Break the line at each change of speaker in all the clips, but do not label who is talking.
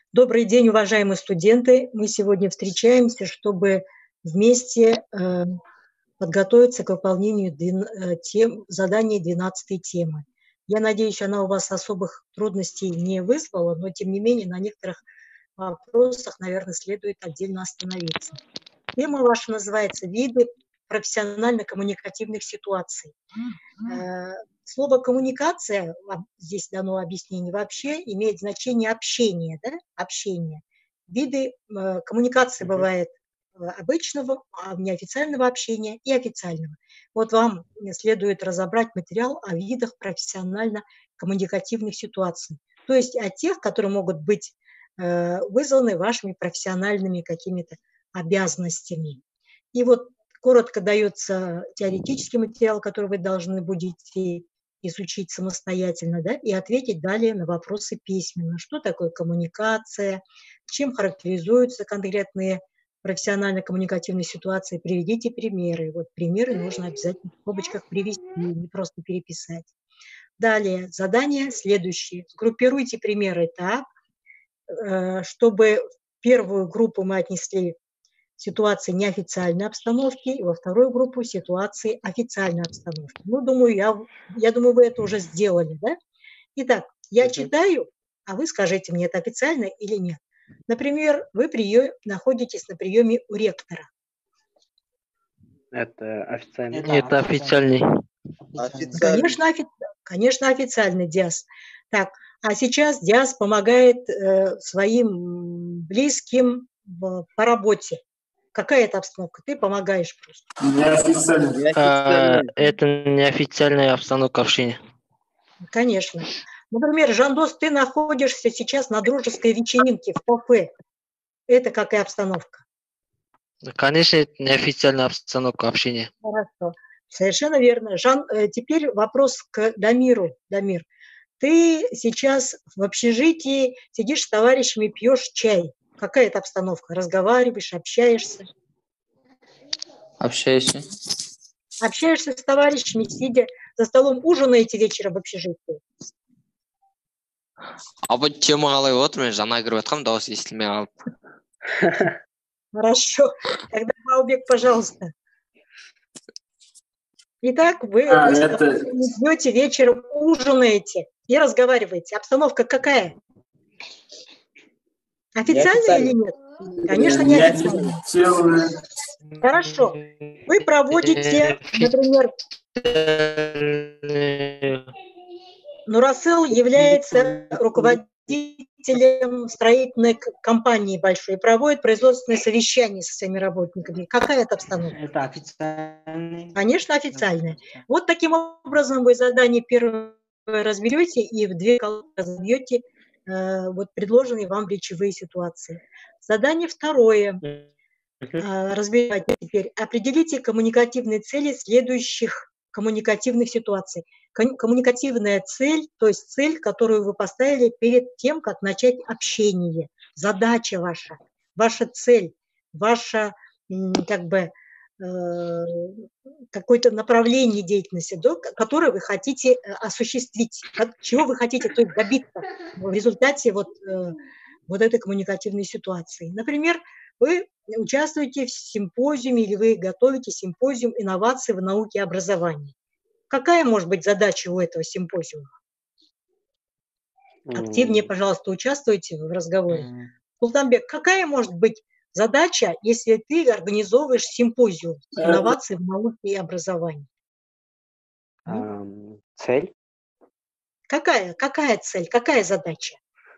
Добрый день, уважаемые студенты. Мы сегодня встречаемся, чтобы вместе подготовиться к выполнению задания 12 темы. Я надеюсь, она у вас особых трудностей не вызвала, но тем не менее на некоторых вопросах, наверное, следует отдельно остановиться. Тема ваша называется «Виды профессионально-коммуникативных ситуаций». Слово «коммуникация», здесь дано объяснение, вообще имеет значение общение, да? Общение. Виды коммуникации бывает обычного, неофициального общения и официального. Вот вам следует разобрать материал о видах профессионально-коммуникативных ситуаций, то есть о тех, которые могут быть вызваны вашими профессиональными какими-то обязанностями. И вот коротко дается теоретический материал, который вы должны будете изучить самостоятельно, да, и ответить далее на вопросы письменно. Что такое коммуникация, чем характеризуются конкретные профессионально-коммуникативные ситуации, приведите примеры. Вот примеры нужно обязательно в скобочках привести, не просто переписать. Далее, задание следующее. Сгруппируйте примеры так, чтобы первую группу мы отнесли ситуации неофициальной обстановки, и во вторую группу ситуации официальной обстановки. Ну, думаю, я думаю, вы это уже сделали, да? Итак, я читаю, а вы скажите мне, это официально или нет. Например, вы находитесь на приеме у ректора.
Это официальный?
Это официальный.
Конечно, официальный, Диас. Так, а сейчас Диас помогает своим близким по работе. Какая это обстановка? Ты помогаешь просто.
Это неофициальная обстановка общения.
Конечно. Например, Жандос, ты находишься сейчас на дружеской вечеринке в кафе. Это какая обстановка?
Конечно, это неофициальная обстановка общения.
Хорошо. Совершенно верно. Теперь вопрос к Дамиру. Дамир, ты сейчас в общежитии сидишь с товарищами, пьешь чай. Какая это обстановка? Разговариваешь, общаешься?
Общаешься.
Общаешься с товарищами, сидя за столом, ужинаете вечером в общежитии?
Тема қалай отыр, жаңа кіріп жатқам, дауыс естілмей қалып.
Хорошо. Тогда, Баубек, пожалуйста. Итак, вы идете вечером, ужинаете и разговариваете. Обстановка какая? Официальная или нет? Конечно, не официальная. Хорошо. Вы проводите, например, Нурасыл является руководителем строительной компании большой и проводит производственное совещание со своими работниками. Какая это обстановка?
Это официальная.
Конечно, официальная. Вот таким образом вы задание первое разберете и в две колонки разобьете вот предложенные вам речевые ситуации. Задание второе. Разбирайте теперь. Определите коммуникативные цели следующих коммуникативных ситуаций. Коммуникативная цель, то есть цель, которую вы поставили перед тем, как начать общение. Задача ваша, ваша цель, ваша какое-то направление деятельности, которое вы хотите осуществить, чего вы хотите, то есть добиться в результате вот этой коммуникативной ситуации. Например, вы участвуете в симпозиуме или вы готовите симпозиум инноваций в науке и образовании. Какая может быть задача у этого симпозиума? Активнее, пожалуйста, участвуйте в разговоре. Султанбек, какая может быть задача, если ты организовываешь симпозиум инноваций в науке и образовании?
Цель?
Какая цель, какая задача?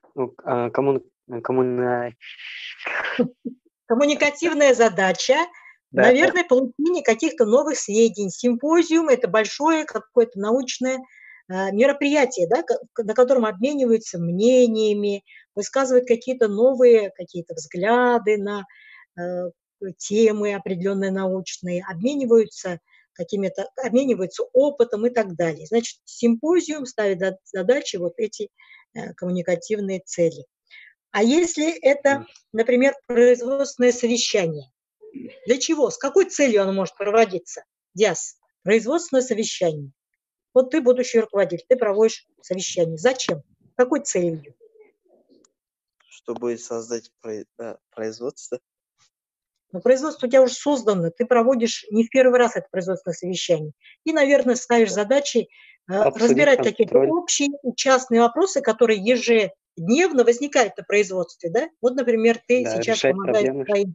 Коммуникативная задача, да, наверное, получение каких-то новых сведений. Симпозиум – это большое какое-то научное мероприятие, да, на котором обмениваются мнениями, высказывают какие-то новые взгляды на темы определенные научные, обмениваются опытом и так далее. Значит, симпозиум ставит задачи вот эти коммуникативные цели. А если это, например, производственное совещание, для чего? С какой целью оно может проводиться? Диас, производственное совещание. Вот ты будущий руководитель, ты проводишь совещание. Зачем? Какой целью?
чтобы создать производство?
Но производство у тебя уже создано, ты проводишь не в первый раз это производственное совещание. И, наверное, ставишь задачи разбирать какие-то общие и частные вопросы, которые ежедневно возникают на производстве. Да? Вот, например, ты сейчас помогаешь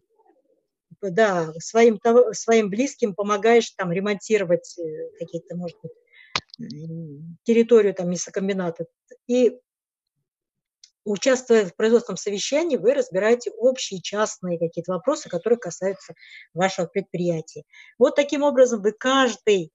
своим близким, помогаешь там ремонтировать какие-то, может быть, территорию там мясокомбината. И участвуя в производственном совещании, вы разбираете общие частные какие-то вопросы, которые касаются вашего предприятия. Вот таким образом вы каждый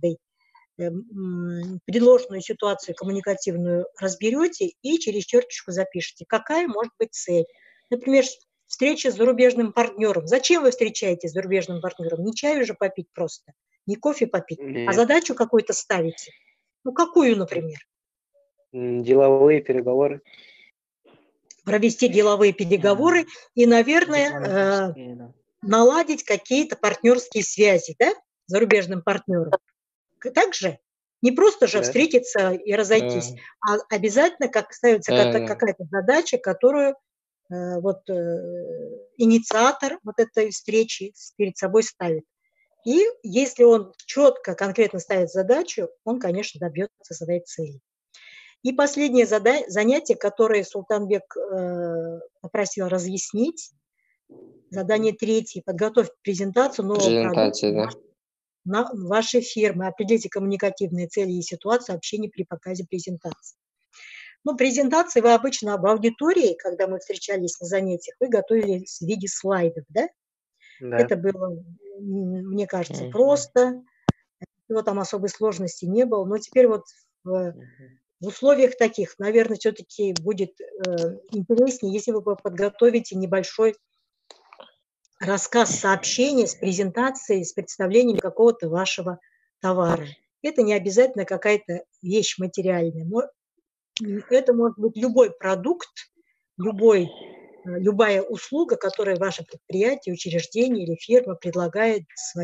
предложенную ситуацию коммуникативную разберете и через черточку запишите, какая может быть цель. Например, встреча с зарубежным партнером. Зачем вы встречаетесь с зарубежным партнером? Не чаю же попить просто, не кофе попить, а задачу какую-то ставите. Ну, какую, например?
Деловые переговоры.
Провести деловые переговоры и, наверное, наладить какие-то партнерские связи, да, с зарубежным партнером. Так же? Не просто же встретиться и разойтись, а обязательно ставится какая-то задача, которую инициатор вот этой встречи перед собой ставит. И если он четко, конкретно ставит задачу, он, конечно, добьется своей цели. И последнее занятие, которое Султанбек попросил разъяснить, задание 3. Подготовьте презентацию нового продукта на вашей фирме. Определите коммуникативные цели и ситуацию общения при показе презентации. Ну, презентации вы обычно в аудитории, когда мы встречались на занятиях, вы готовили в виде слайдов, да? Да. Это было, мне кажется, просто. Его там особой сложности не было. Но теперь вот в условиях таких, наверное, все-таки будет интереснее, если вы подготовите небольшой рассказ, сообщение с презентацией, с представлением какого-то вашего товара. Это не обязательно какая-то вещь материальная. Это может быть любой продукт, любая услуга, которую ваше предприятие, учреждение или фирма предлагает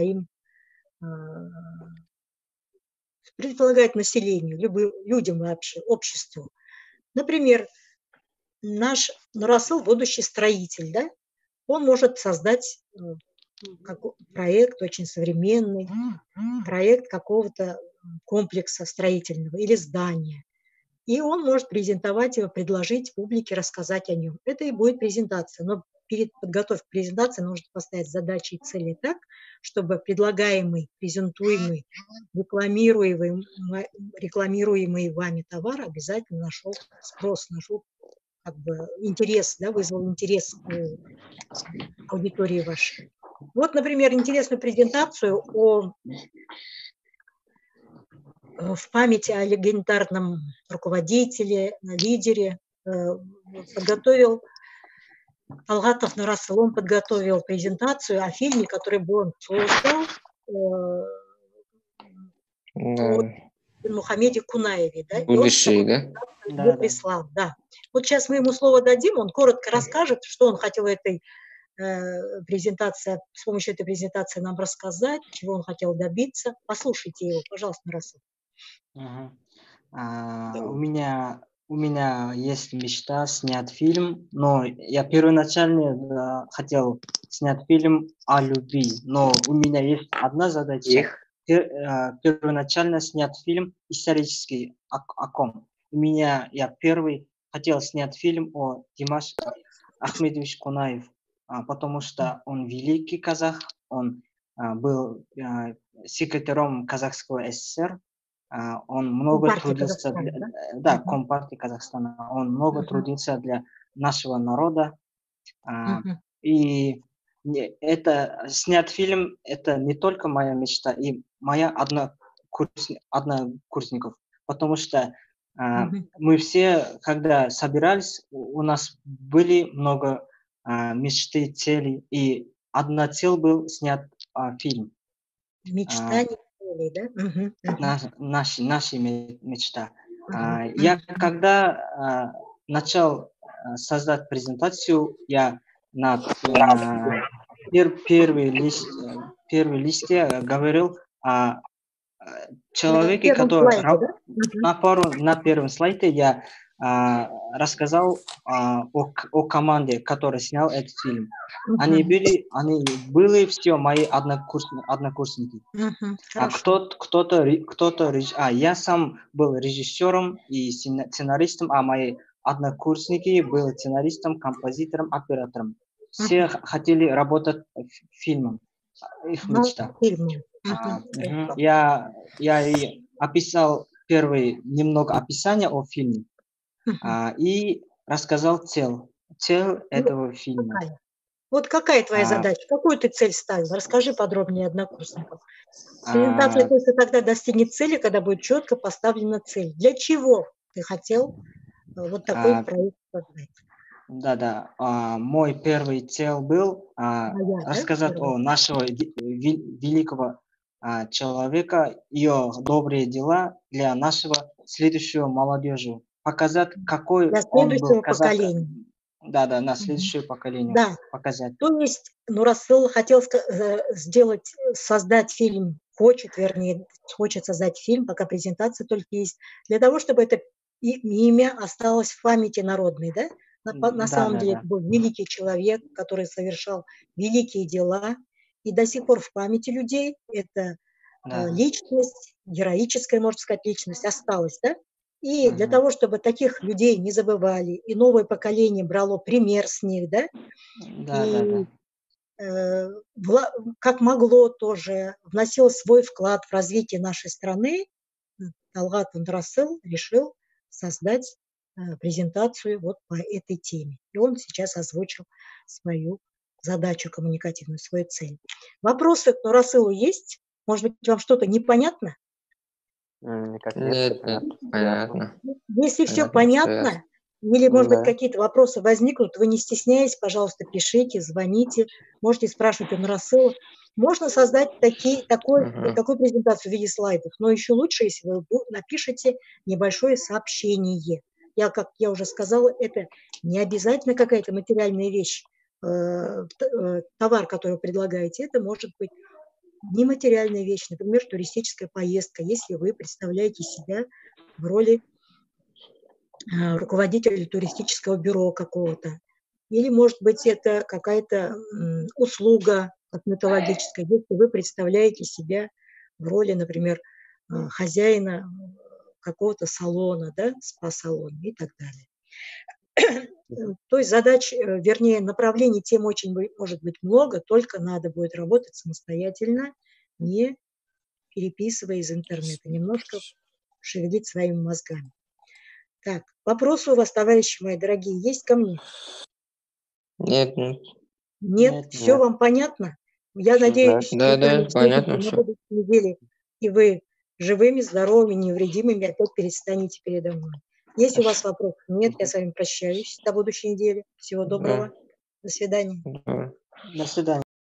населению, людям вообще, обществу. Например, наш Нурасыл, будущий строитель, да, он может создать проект очень современный, проект какого-то комплекса строительного или здания. И он может презентовать его, предложить публике, рассказать о нем. Это и будет презентация. Но перед подготовкой к презентации нужно поставить задачи и цели так, чтобы предлагаемый, презентуемый, рекламируемый вами товар обязательно нашел спрос, нашел интерес, да, вызвал интерес аудитории вашей. Вот, например, интересную презентацию в памяти о легендарном руководителе, лидере подготовил Талгатов Нурасыл. Он подготовил презентацию о фильме, который бы он создал о Мухаммеде Кунаеве. Да?
Будущий, да?
Его прислал, да. Вот сейчас мы ему слово дадим, он коротко расскажет, что он хотел с помощью этой презентации нам рассказать, чего он хотел добиться. Послушайте его, пожалуйста, Нурасыл.
У меня есть мечта снять фильм, но я первоначально хотел снять фильм о любви, но у меня есть одна задача. Первоначально снять фильм исторический о ком. Я первый хотел снять фильм о Димаш Ахмедович Кунаев, потому что он великий казах, он был секретарем Казахского СССР, он много трудился для Компартии Казахстана, он много трудился для нашего народа, и это снять фильм, это не только моя мечта, и моя однокурсников, потому что мы все, когда собирались, у нас были много мечты, целей, и одна цель был снять фильм.
Мечта не цели, да?
Наши мечта. Я когда начал создать презентацию, я на первый листе говорил о человеке, который на первом слайде я рассказал о команде, которая снял этот фильм. Они были все мои однокурсники. Я сам был режиссером и сценаристом, а мои однокурсники были сценаристом, композитором, оператором. Все хотели работать в фильме, их мечта. Я и описал немного описания о фильме и рассказал цель этого фильма.
Вот какая твоя задача? Какую ты цель ставил? Расскажи подробнее однокурсникам. Презентация только тогда достигнет цели, когда будет четко поставлена цель. Для чего ты хотел вот такой проект создать?
Да. Мой первый цель был рассказать о нашего великого человека, ее добрые дела для нашего следующего молодежи. Показать, какой он был
поколения.
Да, на следующее поколение.
Да.
Показать.
То есть Нурасыл хотел создать фильм, хочет создать фильм, пока презентация только есть, для того, чтобы это имя осталось в памяти народной, да? На самом деле это был великий человек, который совершал великие дела, и до сих пор в памяти людей эта личность, героическая, можно сказать, личность осталась, да? И для того, чтобы таких людей не забывали, и новое поколение брало пример с них, да? Как могло тоже вносило свой вклад в развитие нашей страны, Талгат Нурасыл решил создать презентацию вот по этой теме. И он сейчас озвучил свою задачу коммуникативную, свою цель. Вопросы к Нурасылу есть? Может быть, вам что-то непонятно?
Нет,
понятно.
Если все понятно, или, может быть, какие-то вопросы возникнут, вы не стесняйтесь, пожалуйста, пишите, звоните, можете спрашивать у Нурасыла. Можно создать такую презентацию в виде слайдов, но еще лучше, если вы напишите небольшое сообщение. Как я уже сказала, это не обязательно какая-то материальная вещь, товар, который вы предлагаете, это может быть нематериальная вещь, например, туристическая поездка, если вы представляете себя в роли руководителя туристического бюро какого-то. Или, может быть, это какая-то услуга косметологическая, если вы представляете себя в роли, например, хозяина какого-то салона, да, спа-салона и так далее. То есть задач, вернее, направлений тем очень может быть много, только надо будет работать самостоятельно, не переписывая из интернета, немножко шевелить своими мозгами. Так, вопросы у вас, товарищи мои дорогие, есть ко мне?
Нет.
Нет, все вам понятно? Я надеюсь,
Да, понятно.
На будущей неделе, и вы живыми, здоровыми, невредимыми опять перестанете передо мной. Если у вас вопросов нет, я с вами прощаюсь до будущей недели. Всего доброго. До свидания.
До свидания.